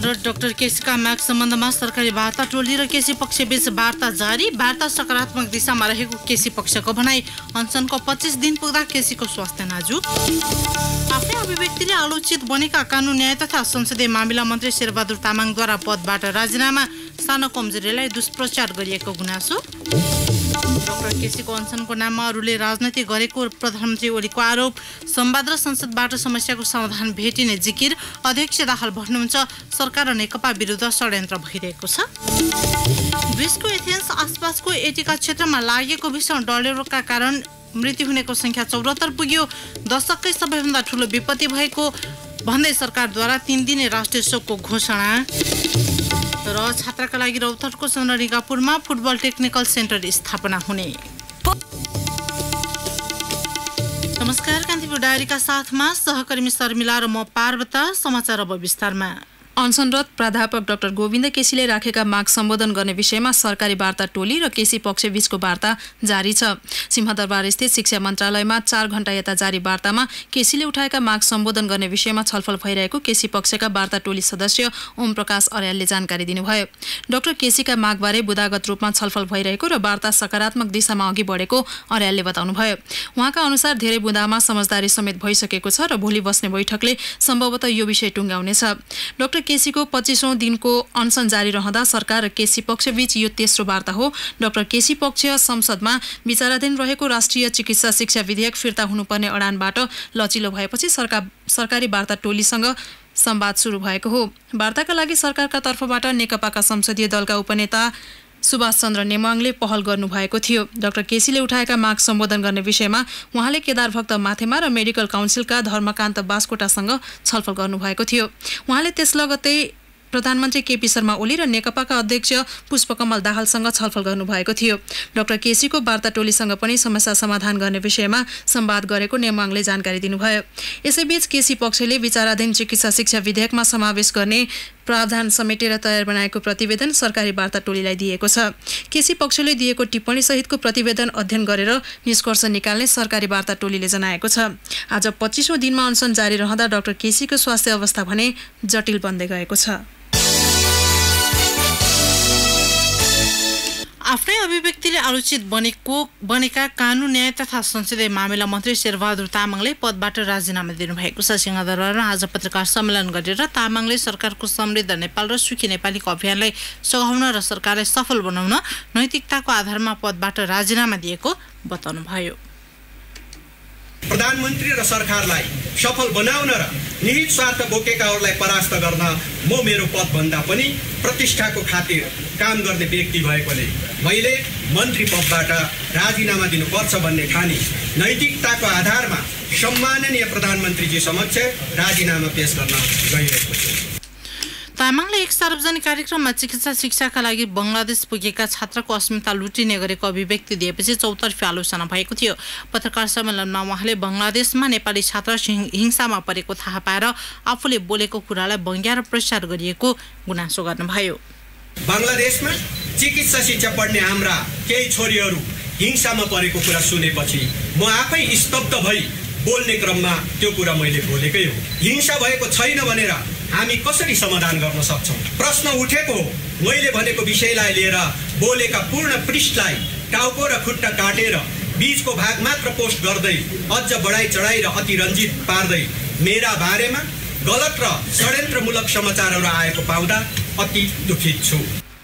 र डाक्टर केसीका माग सम्बन्धमा सरकारी वार्ता टोली र केसी पक्षबीच वार्ता जारी। वार्ता सकारात्मक दिशामा रहेको केसी पक्षको भनाई। अनसनको 25 दिन पुग्दा केसीको स्वास्थ्य नाजुक। आफ्नै अभिव्यक्तिले आलोचित बनेका कानुन न्याय तथा संसदीय मामिला मन्त्री शेरबहादुर तामाङद्वारा पदबाट राजीनामा। सानो कमजोरीलाई दुष्प्रचार गरिएको गुनासो। डाक्टर केसीको अनसनको नाममा अरूले राजनीति गरेको प्रधानमन्त्री ओलीको आरोप। संवाद र संसदबाट समस्याको समाधान भेटिने जिकिर। अध्यक्ष दाहाल भन्नुहुन्छ सरकार र नेकपा विरुद्ध षड्यन्त्र भइरहेको छ। ग्रिसको एथेन्स आसपासको एटिका क्षेत्रमा लागेको भीषण डलेरोका कारण मृत्यु हुनेको संख्या 74 पुग्यो। दशककै सबैभन्दा ठूलो विपत्ति भएको भन्दै सरकारद्वारा 3 दिने राष्ट्रिय शोकको घोषणा। र छात्रका लागि रौतहटको चन्द्रनिगापुरमा फुटबल टेक्निकल सेन्टर स्थापना हुने। नमस्कार, कान्तिपुर डायरीका साथमा सहकर्मी शर्मिला र म पार्वता। समाचार अब विस्तारमा। अनसनरत प्राध्यापक डाक्टर गोविन्द केसीले राखेका माग सम्बोधन गर्ने विषयमा सरकारी वार्ता टोली र केसी पक्षबीचको वार्ता जारी छ। सिंहदरबार स्थित शिक्षा मन्त्रालयमा 4 घण्टा यता जारी वार्तामा केसीले उठाएका माग सम्बोधन गर्ने विषयमा छलफल भइरहेको केसी पक्षका वार्ता टोली सदस्य ओम प्रकाश अर्यालले जानकारी दिनुभयो। डाक्टर केसीका मागबारे बुदागत रूपमा छलफल भइरहेको र वार्ता सकारात्मक दिशामा अघि बढेको अर्यालले बताउनुभयो। उहाँका अनुसार धेरै बुदामा समझदारी समेत भइसकेको छ र भोलि बस्ने बैठकले सम्भवतः यो विषय टुङ्गाउनेछ। डाक्टर केसीको 25औं दिनको अनसन जारी रहँदा सरकार र केसी पक्षबीच यो तेस्रो वार्ता हो। डाक्टर केसी पक्ष संसदमा विचाराधीन रहेको राष्ट्रिय चिकित्सा शिक्षा विधेयक फिर्ता हुनुपर्ने अडानबाट लचिलो भएपछि सरकारी वार्ता टोलीसँग संवाद सुरु भएको हो। वार्ताका लागि सरकारका तर्फबाट नेकपाका संसदीय दलका उपनेता सुभाष चन्द्र नेमाङले पहल गर्नुभएको थियो। डाक्टर केसीले उठाएका माग सम्बोधन गर्ने विषयमा उहाँले केदारभक्त माथेमा र मेडिकल काउन्सिलका धर्मकान्त बास्कोटासँग छलफल गर्नुभएको थियो। उहाँले त्यस लगत्तै प्रधानमन्त्री केपी शर्मा ओली र नेकपाका अध्यक्ष पुष्पकमल दाहालसँग छलफल गर्नुभएको थियो। डाक्टर केसीको वार्ता टोलीसँग पनि समस्या समाधान गर्ने विषयमा संवाद गरेको नेमाङले जानकारी दिनुभयो। यसैबीच केसी पक्षले विचाराधीन चिकित्सा शिक्षा विधेयकमा समावेश गर्ने प्रावधान समेटेर तयार बनाएको प्रतिवेदन सरकारी वार्ता टोलीलाई दिएको छ। केसी पक्षले दिएको टिप्पणी सहितको प्रतिवेदन अध्ययन गरेर निष्कर्ष निकाल्ने सरकारी वार्ता टोलीले जनाएको छ। आज 25औं दिनमा अनसन जारी रहँदा डाक्टर केसीको स्वास्थ्य अवस्था भने जटिल बन्दै गएको छ। आफ्नै अभिव्यक्तिले आलोचित बनेका कानुन न्याय तथा संसदीय मामिला मन्त्री शेरबहादुर तामाङले पदबाट राजीनामा दिनुभएको छ। सिंहदरबारमा आज पत्रकार सम्मेलन गरेर तामाङले सरकारको समृद्ध नेपाल र सुखी नेपालीको अभियानलाई सघाउन र सरकारलाई सफल बनाउन नैतिकताको आधारमा पदबाट राजीनामा दिएको बताउनुभयो। प्रधानमन्त्री र सरकारलाई सफल बनाउन र निहित स्वार्थ बोकेकाहरूलाई परास्त गर्न म मेरो पदभन्दा पनि प्रतिष्ठाको खातिर काम गर्ने व्यक्ति भएकोले मैले मन्त्री पदबाट राजीनामा दिनुपर्छ भन्ने ठानी नैतिकताको आधारमा सम्माननीय प्रधानमन्त्रीजी समक्ष राजीनामा पेश गर्न गइरहेको छु। तामाङले एक सार्वजनिक कार्यक्रममा चिकित्सा शिक्षाका लागि बङ्गलादेश पुगेका छात्रको अस्मिता लुटिने गरेको अभिव्यक्ति दिएपछि चौतर्फी आलोचना भएको थियो। पत्रकार सम्मेलनमा उहाँले बङ्गलादेशमा नेपाली छात्र हिंसामा परेको थाहा पाएर आफूले बोलेको कुरालाई बङ्ग्या र प्रचार गरिएको गुनासो गर्नुभयो। बङ्गलादेशमा चिकित्सा शिक्षा पढ्ने हाम्रा केही छोरीहरू हिंसामा परेको कुरा सुनेपछि म आफै स्तब्ध भई बोल्ने क्रममा त्यो कुरा मैले बोलेकै हो। हिंसा भएको छैन भनेर हामी कसरी समाधान गर्न सक्छौँ? प्रश्न उठेको हो। मैले भनेको विषयलाई लिएर बोलेका पूर्ण पृष्ठलाई टाउको र खुट्टा काटेर बीचको भाग मात्र पोस्ट गर्दै अझ बढाइ चढाइ र अतिरञ्जित पार्दै मेरा बारेमा गलत र षड्यन्त्रमूलक समाचारहरू आएको पाउँदा अति दुखित छु।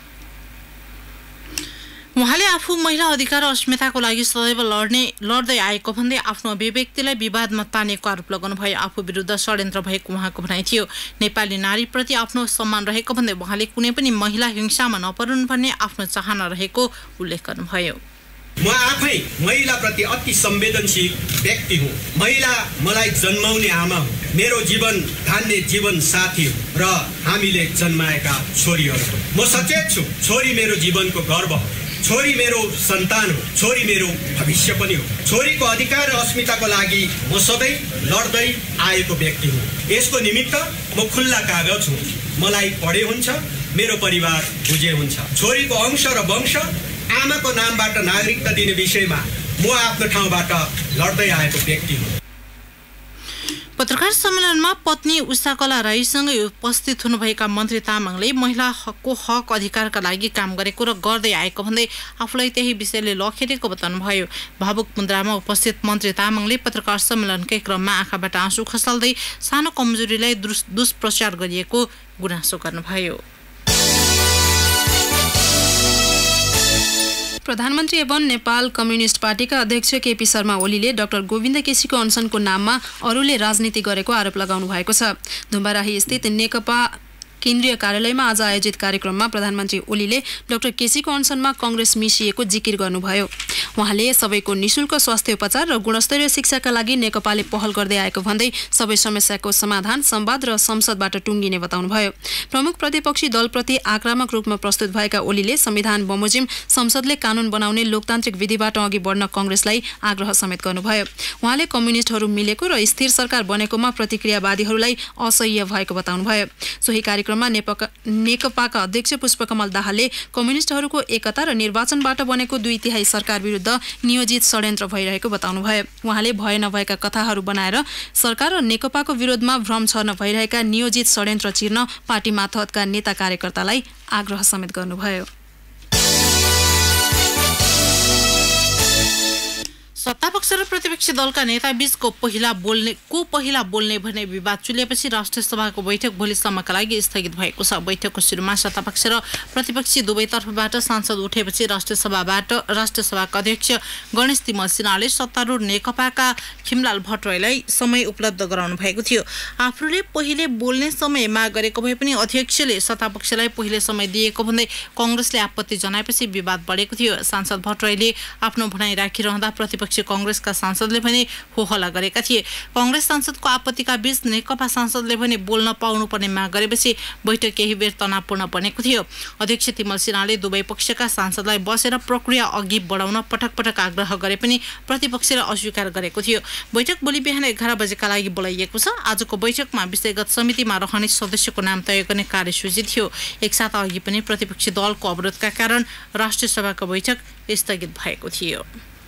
उहाँले आफू महिला अधिकार र अस्मिताको लागि सदैव लड्दै आएको भन्दै आफ्नो अभिव्यक्तिलाई विवादमा तानेको आरोप लगाउनुभयो। आफू विरुद्ध षड्यन्त्र भएको उहाँको भनाइ थियो। नेपाली नारीप्रति आफ्नो सम्मान रहेको भन्दै उहाँले कुनै पनि महिला हिंसामा नपरुन् भन्ने आफ्नो चाहना रहेको उल्लेख गर्नुभयो। म आफै महिलाप्रति अति संवेदनशील व्यक्ति हुँ। महिला मलाई जन्माउने आमा हो, मेरो जीवन धान्ने जीवन साथी हो र हामीले जन्माएका छोरीहरू हो। म सचेत छु छोरी मेरो जीवनको गर्व हो, छोरी मेरो सन्तान हो, छोरी मेरो भविष्य पनि हो। छोरीको अधिकार र अस्मिताको लागि म सधैँ लड्दै आएको व्यक्ति हुँ। यसको निमित्त म खुल्ला कागज हुँ। मलाई पढे हुन्छ, मेरो परिवार बुझे हुन्छ। छोरीको अंश र वंश आमाको नामबाट नागरिकता दिने विषयमा म आफ्नो ठाउँबाट लड्दै आएको व्यक्ति हुँ। पत्रकार सम्मेलनमा पत्नी उषाकला राईसँगै उपस्थित हुनुभएका मन्त्री तामाङले महिलाको हक अधिकारका लागि काम गरेको र गर्दै आएको भन्दै आफूलाई त्यही विषयले लखेटेको बताउनुभयो। भावुक मुद्रामा उपस्थित मन्त्री तामाङले पत्रकार सम्मेलनकै क्रममा आँखाबाट आँसु खसाल्दै सानो कमजोरीलाई दुष्प्रचार गरिएको गुनासो गर्नुभयो। प्रधानमन्त्री एवं नेपाल कम्युनिस्ट पार्टीका अध्यक्ष केपी शर्मा ओलीले डाक्टर गोविन्द केसीको अनसनको नाममा अरूले राजनीति गरेको आरोप लगाउनु भएको छ। धुम्बाराही स्थित नेकपा केन्द्रीय कार्यालयमा आज आयोजित कार्यक्रममा प्रधानमन्त्री ओलीले डाक्टर केसीको अनसनमा कांग्रेस मिसिएको जिकिर गर्नुभयो। उहाँले सबैको निशुल्क स्वास्थ्य उपचार र गुणस्तरीय शिक्षाका लागि नेकपाले पहल गर्दै आएको भन्दै सबै समस्याको समाधान संवाद र संसदबाट टुङ्गिने बताउनुभयो। प्रमुख प्रतिपक्षी दलप्रति आक्रामक रूपमा प्रस्तुत भएका ओलीले संविधान बमोजिम संसदले कानून बनाउने लोकतान्त्रिक विधिबाट अघि बढ्न कांग्रेसलाई आग्रह समेत गर्नुभयो। उहाँले कम्युनिस्टहरू मिलेको र स्थिर सरकार बनेकोमा प्रतिक्रियावादीहरूलाई असह्य भएको बताउनुभयो। सोही कार्यक्रममा नेकपाका अध्यक्ष पुष्पकमल दाहालले कम्युनिस्टहरूको एकता र निर्वाचनबाट बनेको 2/3 सरकार विरुद्ध नियोजित षड्यन्त्र भइरहेको बताउनुभयो। उहाँले भए नभएका कथाहरू बनाएर सरकार र नेकपाको विरोधमा भ्रम छर्न भइरहेका नियोजित षड्यन्त्र चिर्न पार्टी मातहतका नेता कार्यकर्तालाई आग्रह समेत गर्नुभयो। सत्तापक्ष र प्रतिपक्षी दलका नेता बीचको पहिला बोल्ने भन्ने विवाद चुलेपछि राष्ट्रिय सभाको बैठक भोलिसम्मका लागि स्थगित भएको छ। बैठकको सुरुमा सत्तापक्ष र प्रतिपक्षी दुवैतर्फबाट सांसद उठेपछि राष्ट्रिय सभाका अध्यक्ष गणेश तिमल सिन्हाले सत्तारूढ नेकपाका खिमलाल भट्टराईलाई समय उपलब्ध गराउनु भएको थियो। आफूले पहिले बोल्ने समय माग गरेको भए पनि अध्यक्षले सत्तापक्षलाई पहिले समय दिएको भन्दै कांग्रेसले आपत्ति जनाएपछि विवाद बढेको थियो। सांसद भट्टराईले आफ्नो भनाइ राखिरहँदा प्रतिपक्ष कांग्रेसका सांसदले पनि होहल्ला गरेका थिए। कांग्रेस सांसदको आपत्तिका बीच नेकपा सांसदले पनि बोल्न पाउनुपर्ने माग गरेपछि बैठक केही बेर तनावपूर्ण बनेको थियो। अध्यक्ष तिमल सिन्हाले दुवै पक्षका सांसदलाई बसेर प्रक्रिया अघि बढाउन पटक पटक आग्रह गरे पनि प्रतिपक्षले अस्वीकार गरेको थियो। बैठक भोलि बिहान 11 बजेका लागि बोलाइएको छ। आजको बैठकमा विषयगत समितिमा रहने सदस्यको नाम तय गर्ने कार्यसूची थियो। एक साता अघि पनि प्रतिपक्षी दलको अवरोधका कारण राष्ट्रिय सभाको बैठक स्थगित भएको थियो।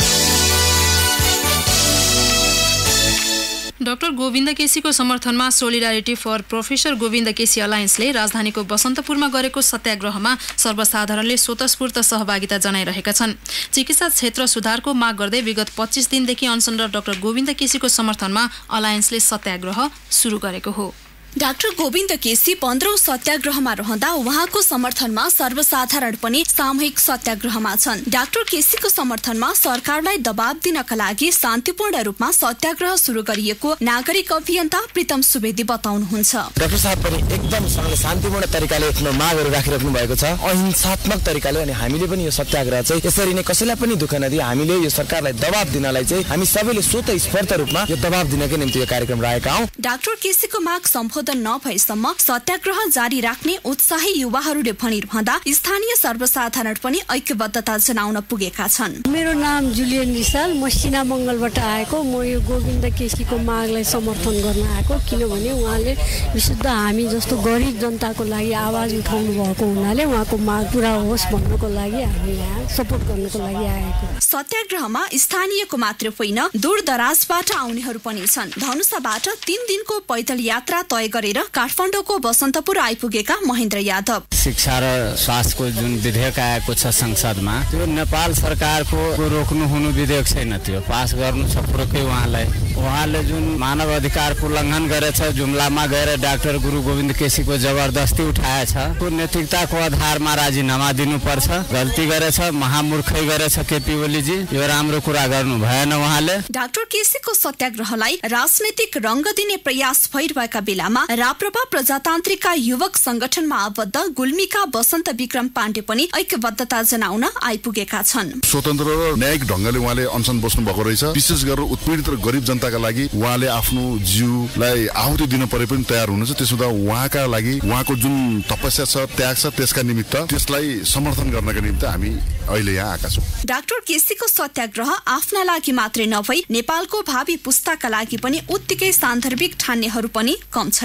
डाक्टर गोविन्द केसीको समर्थनमा solidarity for professor Govinda KC अलायन्सले राजधानीको बसन्तपुरमा गरेको सत्याग्रहमा सर्वसाधारणले स्वतस्फूर्त सहभागिता जनाइरहेका छन्। चिकित्सा क्षेत्र सुधारको माग गर्दै विगत 25 दिनदेखि अनसनरत डाक्टर गोविन्द केसीको समर्थनमा अलायन्सले सत्याग्रह सुरु गरेको हो। डाक्टर गोविन्द केसी 15औं सत्याग्रहमा रहँदा उहाँको समर्थनमा सर्वसाधारण पनि सामूहिक सत्याग्रहमा छन्। डाक्टर केसीको समर्थनमा सरकारलाई दबाब दिनका लागि शान्तिपूर्ण रूपमा सत्याग्रह सुरु गरिएको नागरिक अभियन्ता प्रीतम सुवेदी बताउनुहुन्छ। डाक्टर साहब पनि एकदम शान्तिपूर्ण तरिकाले आफ्नो मागहरू राखिराख्नु भएको छ, अहिंसात्मक तरिकाले। अनि हामीले पनि यो सत्याग्रह चाहिँ यसरी नै कसैलाई पनि दुःख नदिई हामीले यो सरकारलाई दबाब दिनलाई चाहिँ हामी सबैले स्वतस्फूर्त रूपमा यो दबाब दिनकै निम्ति यो कार्यक्रम राखेका हौं। डाक्टर केसीको माग नभएसम्म सत्याग्रह जारी राख्ने उत्साही युवाहरूले भनिरहँदा स्थानीय सर्वसाधारण पनि ऐक्यबद्धता जनाउन पुगेका छन्। मेरो नाम जुलियन रिसाल, म सिना मङ्गलबाट आएको। म यो गोविन्द केसीको मागलाई समर्थन गर्न आएको, किनभने उहाँले विशुद्ध हामी जस्तो गरिब जनताको लागि आवाज उठाउनु भएको हुनाले उहाँको माग पूरा होस् भन्नको लागि हामी यहाँ सपोर्ट गर्नको लागि आएको। सत्याग्रहमा स्थानीयको मात्र होइन दूरदराजबाट आउनेहरू पनि छन्। धनुषाबाट 3 दिनको पैदल यात्रा तय गरेर काठमाडौँको बसन्तपुर आइपुगेका महेन्द्र यादव। शिक्षा र स्वास्थ्यको जुन विधेयक आएको छ संसदमा, त्यो नेपाल सरकारको रोक्नु हुनु विधेयक छैन, त्यो पास गर्नु छ पुरकै उहाँले जुन मानव अधिकारको उल्लङ्घन गरेछ, जुम्लामा गएर डाक्टर गुरु गोविन्द केसीको जबरदस्ती उठाएछ, त्यो नैतिकताको आधारमा राजीनामा दिनुपर्छ। गल्ती गरेछ, महामूर्खै गरेछ केपी ओलीजी, यो राम्रो कुरा गर्नु भएन उहाँले। डाक्टर केसीको सत्याग्रहलाई राजनैतिक रंग दिने प्रयास भइरहेका बेलामा राप्रपा प्रजातान्त्रिकका युवक संगठनमा आबद्ध गुल्मीका वसन्त विक्रम पाण्डे पनि ऐक्यबद्धता जनाउन आइपुगेका छन्। स्वतन्त्र र न्यायिक ढंगले उहाँले अनसन बस्नु भएको रहेछ। विशेष गरेर उत्पीडित र गरिब जनताका लागि उहाँले आफ्नो जीवलाई आहुति दिन परे पनि तयार हुनुहुन्छ। त्यसो उहाँका लागि उहाँको जुन तपस्या छ, त्याग छ, त्यसका निमित्त त्यसलाई समर्थन गर्नका निमित्त हामी अहिले यहाँ आएका छौँ। डाक्टर केसीको सत्याग्रह आफ्ना लागि मात्रै नभई नेपालको भावी पुस्ताका लागि पनि उत्तिकै सान्दर्भिक ठान्नेहरू पनि कम छैन।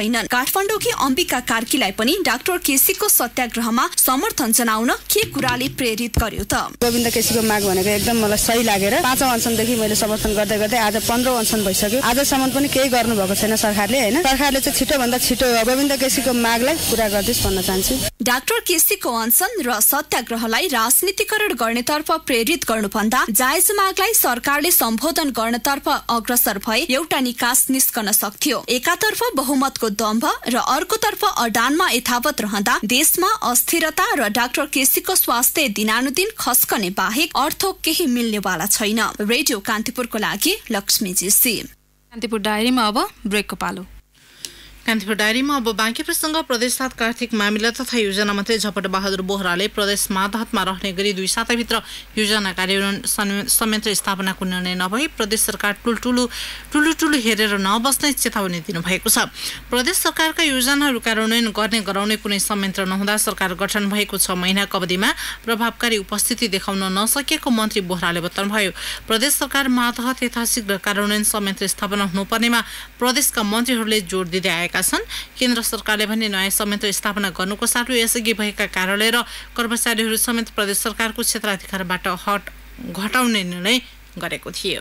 छैनन्। काठमाडौँकी अम्बिका कार्कीलाई पनि डाक्टर केसीको सत्याग्रहमा समर्थन जनाउन के कुराले प्रेरित गर्यो त? गोविन्द केसीको माग भनेको एकदम मलाई सही लागेर 5औं अनसनदेखि मैले समर्थन गर्दै गर्दै आज 15औं अनसन भइसक्यो। आजसम्म पनि केही गर्नु भएको छैन सरकारले हैन। सरकारले चाहिँ छिटो भन्दा छिटो गोविन्द केसीको मागलाई पूरा गर्दिस् भन्न चाहन्छु। डाक्टर केसीको अनसन र सत्याग्रहलाई राजनीतिकरण गर्नेतर्फ प्रेरित गर्नुभन्दा जायज मागलाई सरकारले सम्बोधन गर्नतर्फ अग्रसर भए एउटा निकास निस्कन सक्थ्यो। एकातर्फ बहुमतको दम्भ र अर्कोतर्फ अडानमा यथावत रहँदा देशमा अस्थिरता र डाक्टर केसीको स्वास्थ्य दिनानुदिन खस्कने बाहेक अर्थ केही मिल्नेवाला छैन। रेडियो कान्तिपुरको लागि लक्ष्मी जीसी। कान्तिपुर डायरीमा अब ब्रेकको पालो। कान्तिपुर डायरीमा अब बाँकी प्रसङ्ग। प्रदेश 7 आर्थिक मामिला तथा योजना मन्त्री झपट बहादुर बोहराले प्रदेश मातहतमा रहने गरी 2 साताभित्र योजना कार्यान्वयन संयन्त्र स्थापनाको निर्णय नभई प्रदेश सरकार ठुलो हेरेर नबस्ने चेतावनी दिनुभएको छ। प्रदेश सरकारका योजनाहरू कार्यान्वयन गर्ने गराउने कुनै संयन्त्र नहुँदा सरकार गठन भएको 6 महिनाको अवधिमा प्रभावकारी उपस्थिति देखाउन नसकेको मन्त्री बोहराले बताउनुभयो। प्रदेश सरकार मातहत यथाशीघ्र कार्यान्वयन संयन्त्र स्थापना हुनुपर्नेमा प्रदेशका मन्त्रीहरूले जोड दिँदै आएका छन्। केन्द्र सरकारले भने नयाँ संयन्त्र स्थापना गर्नुको साटो यसअघि भएका कार्यालय र कर्मचारीहरू समेत प्रदेश सरकारको क्षेत्राधिकारबाट घटाउने निर्णय गरेको थियो।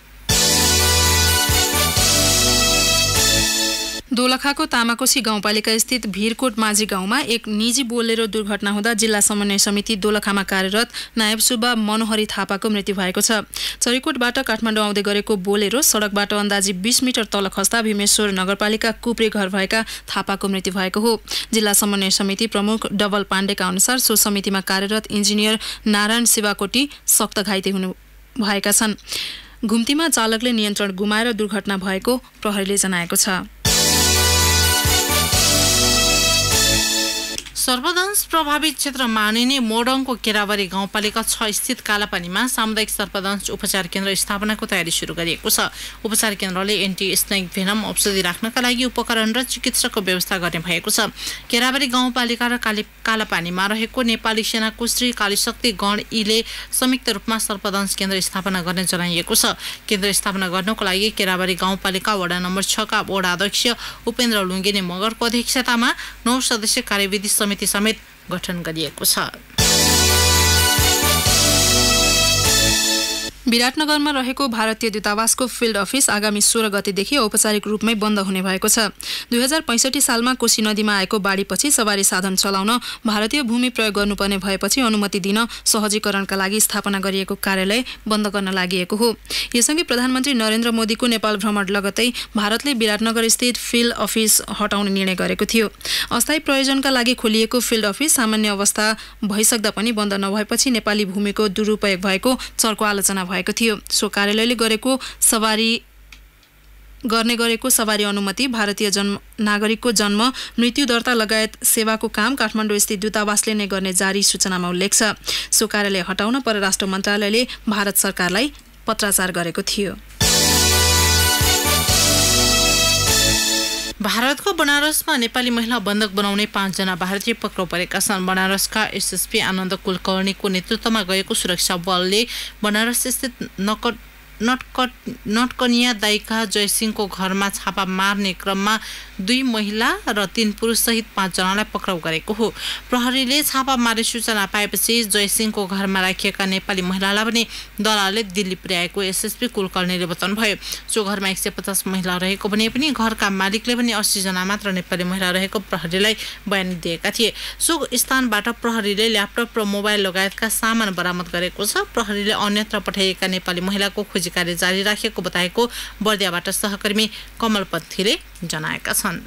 दोलखाको तामाकोशी गाउँपालिका स्थित भिरकोट माझी गाउँमा एक निजी बोलेरो दुर्घटना हुँदा जिल्ला समन्वय समिति दोलखामा कार्यरत नायब सुब्बा मनोहरी थापाको मृत्यु भएको छ। चरीकोटबाट काठमाडौँ आउँदै गरेको बोलेरो सडकबाट अन्दाजी 20 मिटर तल खस्दा भीमेश्वर नगरपालिका कुप्रे घर भएका थापाको मृत्यु भएको हो। जिल्ला समन्वय समिति प्रमुख डबल पाण्डेका अनुसार सो समितिमा कार्यरत इन्जिनियर नारायण शिवाकोटी सक्त घाइते हुनु भएका छन्। घुम्तीमा चालकले नियन्त्रण गुमाएर दुर्घटना भएको प्रहरीले जनाएको छ। सर्पदंश प्रभावित क्षेत्र मानिने मोडङको केराबारी गाउँपालिका 6 स्थित कालापानीमा सामुदायिक सर्पदंश उपचार केन्द्र स्थापनाको तयारी सुरु गरिएको छ। उपचार केन्द्रले एन्टी स्नेक भेनम औषधि राख्नका लागि उपकरण र चिकित्सकको व्यवस्था गर्ने भएको छ। केराबारी गाउँपालिका र कालापानीमा रहेको नेपाली सेनाको श्री कालीशक्ति गण ईले संयुक्त रूपमा सर्पदंश केन्द्र स्थापना गर्ने जनाइएको छ। केन्द्र स्थापना गर्नको लागि केराबारी गाउँपालिका वडा नम्बर 6 का वडा अध्यक्ष उपेन्द्र लुङ्गेने मगरको अध्यक्षतामा 9 सदस्यीय कार्यविधि समिति समेत गठन गरिएको छ। विराटनगरमा रहेको भारतीय दूतावासको फिल्ड अफिस आगामी 16 गतेदेखि औपचारिक रूपमै बन्द हुने भएको छ। 2065 सालमा कोशी नदीमा आएको बाढीपछि सवारी साधन चलाउन भारतीय भूमि प्रयोग गर्नुपर्ने भएपछि अनुमति दिन सहजीकरणका लागि स्थापना गरिएको कार्यालय बन्द गर्न लागि हो। यसअघि प्रधानमन्त्री नरेन्द्र मोदीको नेपाल भ्रमण लगत्तै भारतले विराटनगर स्थित फिल्ड अफिस हटाउने निर्णय गरेको थियो। अस्थायी प्रयोजनका लागि खोलिएको फिल्ड अफिस सामान्य अवस्था भइसक्दा पनि बन्द नभएपछि नेपाली भूमिको दुरुपयोग भएको चर्को आलोचना भएको थियो। सो कार्यालयले गरेको सवारी अनुमति भारतीय नागरिकको जन्म मृत्यु दर्ता लगायत सेवाको काम काठमाडौँ स्थित दूतावासले नै गर्ने जारी सूचनामा उल्लेख छ। सो कार्यालय हटाउन परराष्ट्र मन्त्रालयले भारत सरकारलाई पत्राचार गरेको थियो। भारतको बनारसमा नेपाली महिला बन्धक बनाउने 5 जना भारतीय पक्राउ परेका छन्। बनारसका एसएसपी आनन्द कुलकर्णीको नेतृत्वमा गएको सुरक्षा बलले बनारस स्थित नटकनिया दाइका जयसिंहको घरमा छापा मार्ने क्रममा 2 महिला र 3 पुरुष सहित 5 जनालाई पक्राउ गरेको हो। प्रहरीले छापा मारे सूचना पाएपछि जयसिंहको घरमा राखिएका नेपाली महिलालाई पनि दलालले दिल्ली पुर्याएको एसएसपी कुलकर्णीले बताउनुभयो। सो घरमा 150 महिला रहेको भने पनि घरका मालिकले पनि 80 जना मात्र नेपाली महिला रहेको प्रहरीलाई बयान दिएका थिए। सो स्थानबाट प्रहरीले ल्यापटप र मोबाइल लगायतका सामान बरामद गरेको छ। प्रहरीले अन्यत्र पठाइएका नेपाली महिलाको खोजी कार्य जारी राखेको बताएको बर्दियाबाट सहकर्मी कमल पन्थीले जनाएका छन्।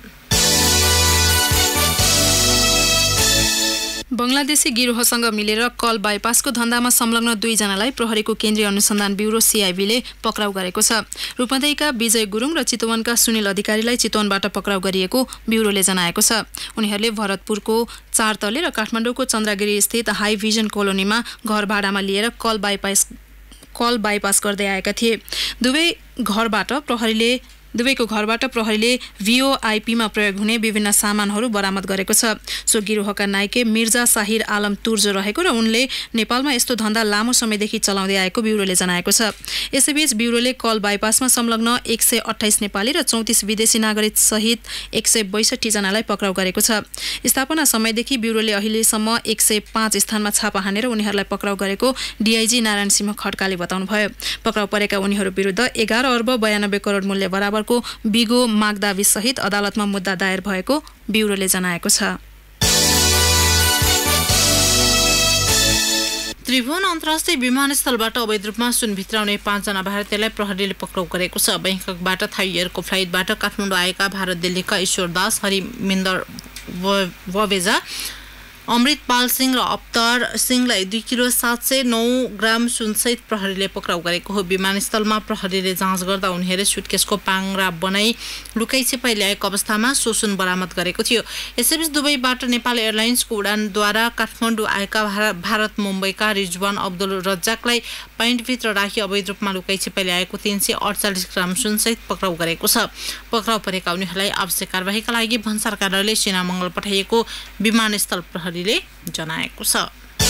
बंगलादेशी गिरोहसँग मिलेर कल बाइपासको धन्दामा संलग्न 2 जनालाई प्रहरीको केन्द्रीय अनुसन्धान ब्युरो सीआईबीले पक्राउ गरेको छ। रूपन्देहीका विजय गुरुङ र चितवनका सुनिल अधिकारीलाई चितवनबाट पक्राउ गरिएको ब्युरोले जनाएको छ। उनीहरूले भरतपुरको 4 तले र काठमाडौँको चन्द्रगिरी स्थित हाई भिजन कोलोनीमा घर भाडामा लिएर कल बाइपास गर्दै आएका थिए। दुवै घरबाट प्रहरीले दुवैको घरबाट प्रहरीले VOIPमा प्रयोग हुने विभिन्न सामानहरू बरामद गरेको छ। सो गिरोहका नायके मिर्जा साहिर आलम तुर्जो रहेको र उनले नेपालमा यस्तो धन्दा लामो समयदेखि चलाउँदै आएको ब्युरोले जनाएको छ। यसैबीच ब्युरोले कल बाइपासमा संलग्न 128 नेपाली र 34 विदेशी नागरिक सहित 162 जनालाई पक्राउ गरेको छ। स्थापना समयदेखि ब्युरोले अहिलेसम्म 105 स्थानमा छापा हानेर उनीहरूलाई पक्राउ गरेको DIG नारायण सिंह खड्काले बताउनुभयो। पक्राउ परेका उनीहरू विरुद्ध 11 अर्ब 92 करोड मूल्य बराबरको बिगो मागदावी सहित अदालतमा मुद्दा दायर भएको ब्युरोले जनाएको छ। त्रिभुवन अन्तर्राष्ट्रिय विमानस्थलबाट अवैध रूपमा सुन भित्राउने 5 जना भारतीयलाई प्रहरीले पक्राउ गरेको छ। बैंककबाट थाई एयरको फ्लाइटबाट काठमाडौँ आएका भारत दिल्लीका ईश्वरदास हरिमिन्दर ववेजा अमृतपाल सिंह र अवतार सिंहलाई 2 किलो 709 ग्राम सुनसहित प्रहरीले पक्राउ गरेको हो। विमानस्थलमा प्रहरीले जाँच गर्दा उनीहरूले सुटकेसको पाङ्रा बनाई लुकाइछिपाई ल्याएको अवस्थामा सो सुन बरामद गरेको थियो। यसैबीच दुबईबाट नेपाल एयरलाइन्सको उडानद्वारा काठमाडौँ आएका भारत मुम्बईका रिजवान अब्दुल रज्जाकलाई पाइन्टभित्र राखी अवैध रूपमा लुकाइछिपाई ल्याएको 348 ग्राम सुनसहित पक्राउ गरेको छ। पक्राउ परेका उनीहरूलाई आवश्यक कारबाहीका लागि भन्सार कार्यालयले सिनामङ्गल पठाइएको विमानस्थल प्रहरी जनाएको छ।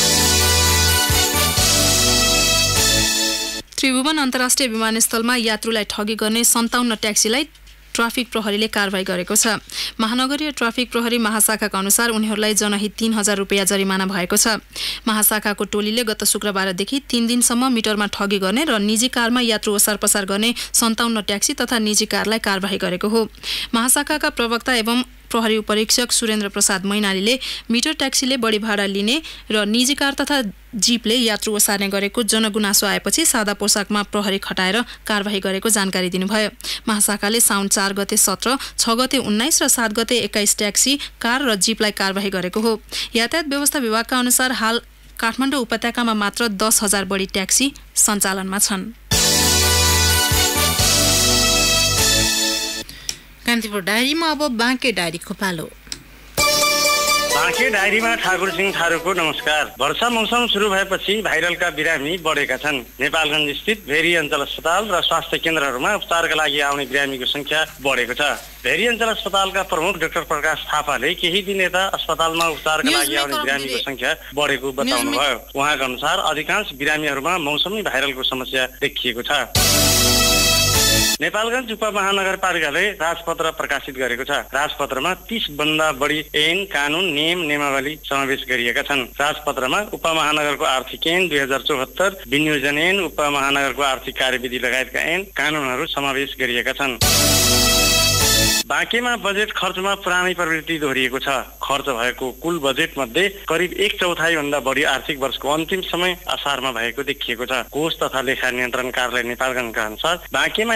त्रिभुवन अन्तर्राष्ट्रिय विमानस्थलमा यात्रुलाई ठगी गर्ने 57 ट्याक्सीलाई ट्राफिक प्रहरीले कारबाही गरेको छ। महानगरीय ट्राफिक प्रहरी महाशाखाका अनुसार उनीहरूलाई जनहित 3000 रुपैयाँ जरिमाना भएको छ। महाशाखाको टोलीले गत शुक्रबारदेखि 3 दिनसम्म मिटरमा ठगी गर्ने र निजी कारमा यात्रु ओसार पसार गर्ने 57 ट्याक्सी तथा निजी कारलाई कारबाही गरेको हो। महाशाखाका प्रवक्ता एवं प्रहरी उपरीक्षक सुरेन्द्र प्रसाद मैनालीले मिटर ट्याक्सीले बढी भाडा लिने र निजी कार तथा जीपले यात्रु ओसार्ने गरेको जनगुनासो आएपछि सादा पोसाकमा प्रहरी खटाएर कारबाही गरेको जानकारी दिनुभयो। महाशाखाले साउन 4 गते 17, 6 गते 19 र 7 गते 21 ट्याक्सी, कार र जीपलाई कारबाही गरेको हो। यातायात व्यवस्था विभागका अनुसार हाल काठमाडौँ उपत्यकामा मात्र 10,000 बढी ट्याक्सी सञ्चालनमा छन्। कान्तिपुर डायरीमा अब बाँके डायरीको पालो। बाँके डायरीमा ठाकुर सिंह थारूको नमस्कार। वर्षा मौसम सुरु भएपछि भाइरलका बिरामी बढेका छन्। नेपालगञ्ज स्थित भेरी अञ्चल अस्पताल र स्वास्थ्य केन्द्रहरूमा उपचारका लागि आउने बिरामीको संख्या बढेको छ। भेरी अञ्चल अस्पतालका प्रमुख डाक्टर प्रकाश थापाले केही दिन यता अस्पतालमा उपचारका लागि आउने बिरामीको संख्या बढेको बताउनुभयो। उहाँका अनुसार अधिकांश बिरामीहरूमा मौसमी भाइरलको समस्या देखिएको छ। नेपालगञ्ज उपमहानगरपालिकाले राजपत्र प्रकाशित गरेको छ। राजपत्रमा 30 भन्दा बढी ऐन, कानून, नियम, नियमावली समावेश गरिएका छन्। राजपत्रमा उपमहानगरको आर्थिक ऐन 2074, विनियोजन ऐन, उपमहानगरको आर्थिक कार्यविधि लगायतका ऐन, कानूनहरू समावेश गरिएका छन्। बाँकेमा बजेट खर्चमा पुरानै प्रवृत्ति दोहोरिएको छ। खर्च भएको कुल बजेट मध्ये करिब 1/4 भन्दा बढी आर्थिक वर्षको अन्तिम समय असारमा भएको देखिएको छ। कोष तथा लेखा नियन्त्रण कार्यालय नेपालगञ्जका अनुसार बाँकेमा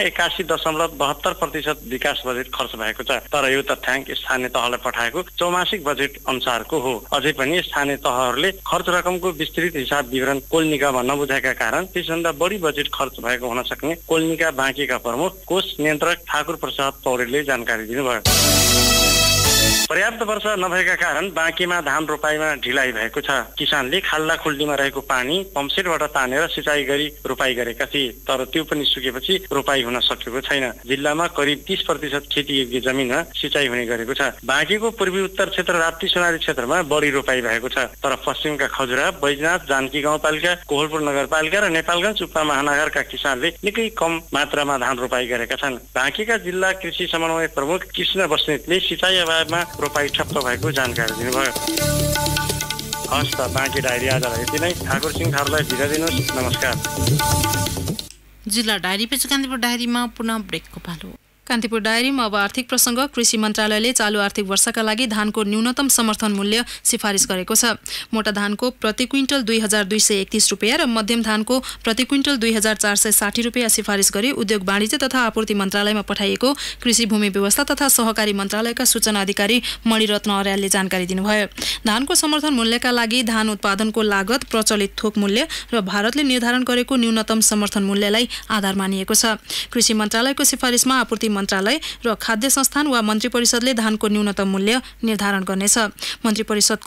81.72% विकास बजेट खर्च भएको छ। तर यो तथ्याङ्क स्थानीय तहलाई पठाएको चौमासिक बजेट अनुसारको हो। अझै पनि स्थानीय तहहरूले खर्च रकमको विस्तृत हिसाब विवरण कोलनिकामा नबुझाएका कारण त्यसभन्दा बढी बजेट खर्च भएको हुन सक्ने कोलनिका बाँकेका प्रमुख कोष नियन्त्रक ठाकुर प्रसाद पौडेलले जानकारी दिनुभयो। पर्याप्त वर्षा नभएका कारण बाँकेमा धान रोपाईमा ढिलाइ भएको छ। किसानले खाल्डा खुल्डीमा रहेको पानी पम्पसेटबाट तानेर सिँचाइ गरी रोपाई गरेका थिए, तर त्यो पनि सुकेपछि रोपाई हुन सकेको छैन। जिल्लामा करिब 30% खेतीयोग्य जमिनमा सिँचाइ हुने गरेको छ। बाँकेको पूर्वी उत्तर क्षेत्र राप्ती सोनारी क्षेत्रमा बढी रोपाई भएको छ, तर पश्चिमका खजुरा, बैजनाथ, जानकी गाउँपालिका, कोहलपुर नगरपालिका र नेपालगञ्ज उपमहानगरका किसानले निकै कम मात्रामा धान रोपाई गरेका छन्। बाँकेका जिल्ला कृषि समन्वय प्रमुख कृष्ण बस्नेतले सिँचाइ अभावमा रोपाई ठप्प भएको जानकारी दिनुभयो। हस् त, बाँके डायरी आजलाई यति नै। ठाकुर सिंह थारूलाई बिदा दिनुहोस्। नमस्कार। जिल्ला डायरी पछि कान्तिपुर डायरीमा पुनः ब्रेकको पालो। कान्तिपुर डायरीमा अब आर्थिक प्रसङ्ग। कृषि मन्त्रालयले चालु आर्थिक वर्षका लागि धानको न्यूनतम समर्थन मूल्य सिफारिस गरेको छ। मोटा धानको प्रति क्विन्टल 2231 रुपियाँ र मध्यम धानको प्रति क्विन्टल 2460 रुपियाँ सिफारिस गरी उद्योग वाणिज्य तथा आपूर्ति मन्त्रालयमा पठाइएको कृषि भूमि व्यवस्था तथा सहकारी मन्त्रालयका सूचना अधिकारी मणिरत्न अर्यालले जानकारी दिनुभयो। धानको समर्थन मूल्यका लागि धान उत्पादनको लागत, प्रचलित थोक मूल्य र भारतले निर्धारण गरेको न्यूनतम समर्थन मूल्यलाई आधार मानिएको छ। कृषि मन्त्रालयको सिफारिसमा आपूर्ति मन्त्रालय र खाद्य संस्थान वा मन्त्री परिषदले धानको न्यूनतम मूल्य निर्धारण गर्नेछ। मन्त्री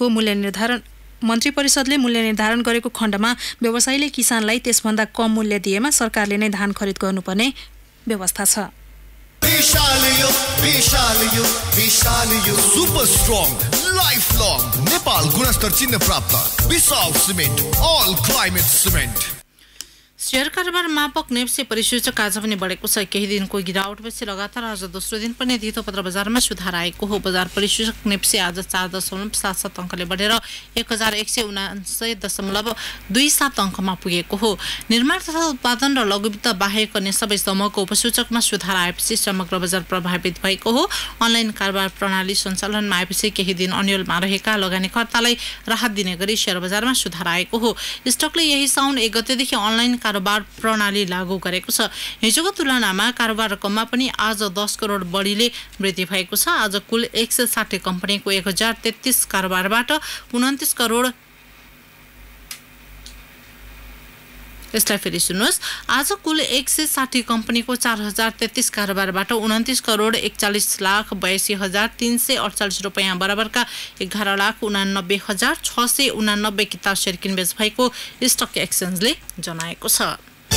परिषदले मूल्य निर्धारण गरेको खण्डमा व्यवसायीले किसानलाई त्यसभन्दा कम मूल्य दिएमा सरकारले नै धान खरिद गर्नुपर्ने व्यवस्था छ। Super strong life long Nepal गुणस्तर चिन्ह प्राप्त Vishal cement all climate cement. Share कारोबार मापक नेप्से परिसूचक आज पनि बढेको छ। केही दिनको गिरावटपछि लगातार आज दोस्रो दिन पनि धितोपत्र बजारमा सुधार आएको हो। बजार परिसूचक नेप्से आज 4.77 अङ्कले बढेर 1179.27 अङ्कमा पुगेको हो। निर्माण तथा उत्पादन र लघुवित्त बाहेक अन्य सबै समूहको उपसूचकमा सुधार आएपछि समग्र बजार प्रभावित भएको हो। अनलाइन कारोबार प्रणाली सञ्चालनमा आएपछि केही दिन अन्यलमा रहेका लगानीकर्तालाई राहत दिने गरी शेयर बजारमा सुधार आएको हो। स्टकले यही साउन 1 गतेदेखि अनलाइन कारोबार प्रणाली लागू गरेको छ। हिजोको तुलनामा कारोबार रकममा पनि आज 10 करोड बढीले वृद्धि भएको छ। आज कुल 160 कम्पनीको 1033 कारोबारबाट 29 करोड यसलाई फेरि सुन्नुहोस्। आज कुल 160 कम्पनीको 4033 कारोबारबाट 29 करोड 41,82,348 रुपैयाँ बराबरका 11,89,689 किताब शेयर किनबेच भएको स्टक एक्सचेन्जले जनाएको छ।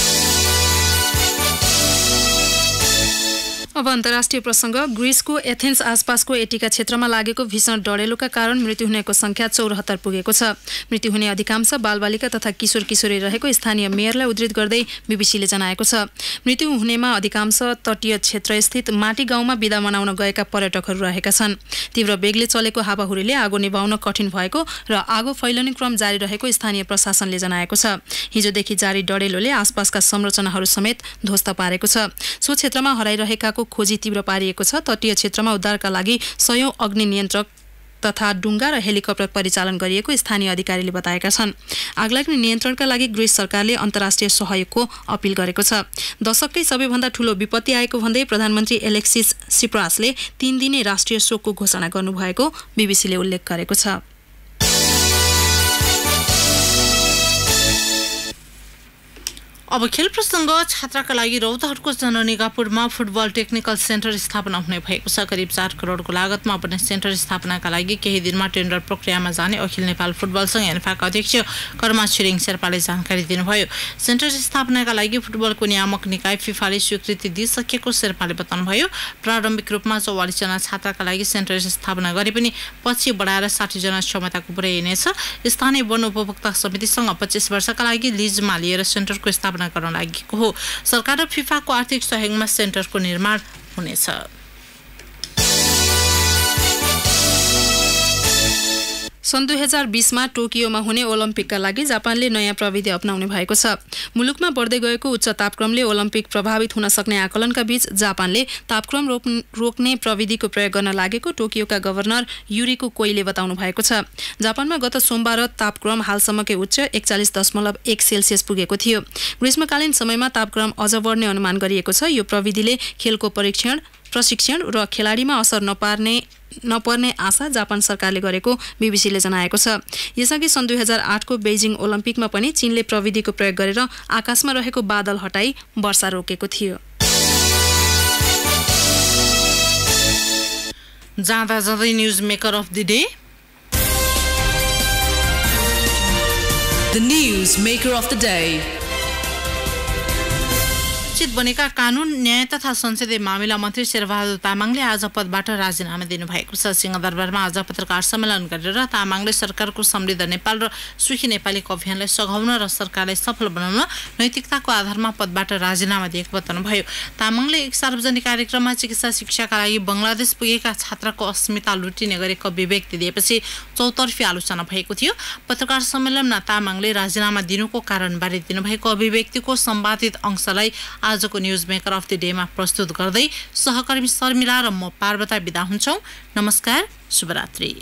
अब अन्तर्राष्ट्रिय प्रसङ्ग। ग्रिसको एथेन्स आसपासको एटिका क्षेत्रमा लागेको भीषण डढेलोका कारण मृत्यु हुनेको संख्या 74 पुगेको छ। मृत्यु हुने अधिकांश बालबालिका तथा किशोर किशोरी रहेको स्थानीय मेयरलाई उद्धृत गर्दै बीबीसीले जनाएको छ। मृत्यु हुनेमा अधिकांश तटीय क्षेत्रस्थित माटी गाउँमा बिदा मनाउन गएका पर्यटकहरू रहेका छन्। तीव्र वेगले चलेको हावाहुरीले आगो निभाउन कठिन भएको र आगो फैलने क्रम जारी रहेको स्थानीय प्रशासनले जनाएको छ। हिजोदेखि जारी डढेलोले आसपासका संरचनाहरू समेत ध्वस्त पारेको छ। सो क्षेत्रमा हराइरहेकाको खोजी तीव्र पारिएको छ। तटीय क्षेत्रमा उद्धारका लागि 100 अग्नि नियन्त्रक तथा डुङ्गा र हेलिकप्टर परिचालन गरिएको स्थानीय अधिकारीले बताएका छन्। आगलाग्ने नियन्त्रणका लागि ग्रिस सरकारले अन्तर्राष्ट्रिय सहयोगको अपिल गरेको छ। दशककै सबैभन्दा ठूलो विपत्ति आएको भन्दै प्रधानमन्त्री एलेक्सिस सिप्रासले 3 दिने राष्ट्रिय शोकको घोषणा गर्नुभएको बीबीसीले उल्लेख गरेको छ। अब खेल प्रसङ्ग। छात्राका लागि रौतहटको जननिगापुरमा फुटबल टेक्निकल सेन्टर स्थापना हुने भएको छ। करिब 4 करोडको लागतमा बन्ने सेन्टर स्थापनाका लागि केही दिनमा टेन्डर प्रक्रियामा जाने अखिल नेपाल फुटबल संघ एन्फाका अध्यक्ष कर्मा छिरिङ शेर्पाले जानकारी दिनुभयो। सेन्टर स्थापनाका लागि फुटबलको नियामक निकाय फिफाले स्वीकृति दिइसकेको शेर्पाले बताउनुभयो। प्रारम्भिक रूपमा 44 जना छात्राका लागि सेन्टर स्थापना गरे पनि पछि बढाएर 60 जना क्षमताको पुर्याइनेछ। स्थानीय वन उपभोक्ता समितिसँग 25 वर्षका लागि लिजमा लिएर सेन्टरको स्थापना गर्न लागेको हो। सरकार र फिफाको आर्थिक सहयोगमा सेन्टरको निर्माण हुनेछ। सन् 2020 मा टोकियोमा हुने ओलम्पिकका लागि जापानले नयाँ प्रविधि अपनाउने भएको छ। मुलुकमा बढ्दै गएको उच्च तापक्रमले ओलम्पिक प्रभावित हुन सक्ने आकलनका बीच जापानले तापक्रम रोक्ने प्रविधिको प्रयोग गर्न लागेको टोकियोका गभर्नर युरिको कोइले बताउनु भएको छ। जापानमा गत सोमबार तापक्रम हालसम्मकै उच्च 41.1 सेल्सियस पुगेको थियो। ग्रीष्मकालीन समयमा तापक्रम अझ बढ्ने अनुमान गरिएको छ। यो प्रविधिले खेलको प्रशिक्षण र खेलाडीमा असर नपर्ने आशा जापान सरकारले गरेको बीबीसीले जनाएको छ। यसअघि सन् 2008 को बेजिङ ओलम्पिकमा पनि चीनले प्रविधिको प्रयोग गरेर आकाशमा रहेको बादल हटाई वर्षा रोकेको थियो। जाँदा जाँदै news maker of the day. The news maker of the day. चित बनेका कानून न्याय तथा संसदीय मामिला मन्त्री शेरबहादुर तामाङले आज पदबाट राजीनामा दिनुभएको छ। सिंहदरबारमा आज पत्रकार सम्मेलन गरेर तामाङले सरकारको समृद्ध नेपाल र सुखी नेपालीको अभियानलाई सघाउन र सरकारलाई सफल बनाउन नैतिकताको आधारमा पदबाट राजीनामा दिएको बताउनुभयो। तामाङले एक सार्वजनिक कार्यक्रममा चिकित्सा शिक्षाका लागि बंगलादेश पुगेका छात्रको अस्मिता लुटिने गरेको अभिव्यक्ति दिएपछि चौतर्फी आलोचना भएको थियो। पत्रकार सम्मेलनमा तामाङले राजीनामा दिनुको कारणबारे दिनुभएको अभिव्यक्तिको सम्वादित अंशलाई आजको न्यूज मेकर अफ द डेमा प्रस्तुत गर्दै सहकर्मी शर्मिला र म पार्वता बिदा हुन्छौं। नमस्कार, शुभरात्रि।